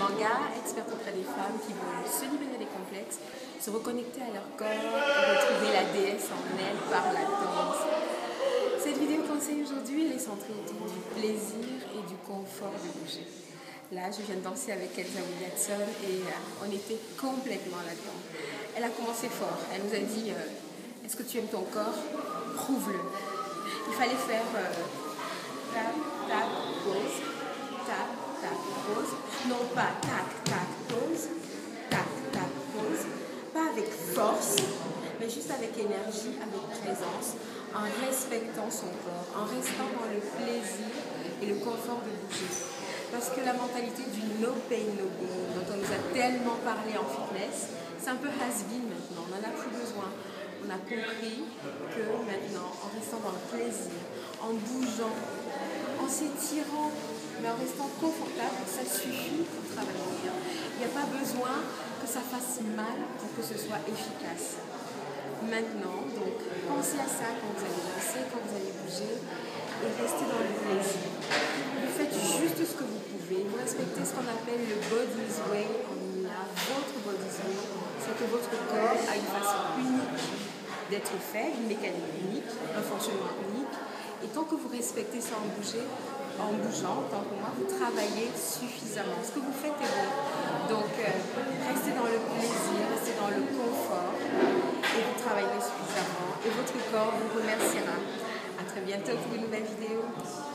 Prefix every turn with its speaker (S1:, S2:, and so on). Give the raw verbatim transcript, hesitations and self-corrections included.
S1: Manga, experte auprès des femmes qui veulent se libérer des complexes, se reconnecter à leur corps et retrouver la déesse en elles par la danse. Cette vidéo conseil aujourd'hui, elle est centrée autour du plaisir et du confort de bouger. Là, je viens de danser avec Elsa Williamson et euh, on était complètement là-dedans. Elle a commencé fort. Elle nous a dit euh, est-ce que tu aimes ton corps? Prouve-le. Il fallait faire euh, tap, tap, pause, tap, tap, pause. Non pas tac, tac, pause, tac, tac, pause. Pas avec force, mais juste avec énergie, avec présence, en respectant son corps, en restant dans le plaisir et le confort de bouger. Parce que la mentalité du no pain, no gain, dont on nous a tellement parlé en fitness, c'est un peu has-been maintenant, on n'en a plus besoin. On a compris que maintenant, en restant dans le plaisir, en bougeant, en s'étirant, mais en restant confortable, ça suffit pour travailler. Il n'y a pas besoin que ça fasse mal pour que ce soit efficace. Maintenant, donc, pensez à ça quand vous allez danser, quand vous allez bouger, et restez dans le plaisir. Vous faites juste ce que vous pouvez, vous respectez ce qu'on appelle le body's way, on a votre body's way, c'est que votre corps a une façon unique d'être fait, une mécanique unique, un fonctionnement unique, et tant que vous respectez ça en, bouger, en bougeant, tant que moi, vous travaillez suffisamment. Ce que vous faites est bon. Donc, euh, restez dans le plaisir, restez dans le confort, et vous travaillez suffisamment, et votre corps vous remerciera. À très bientôt pour une nouvelle vidéo.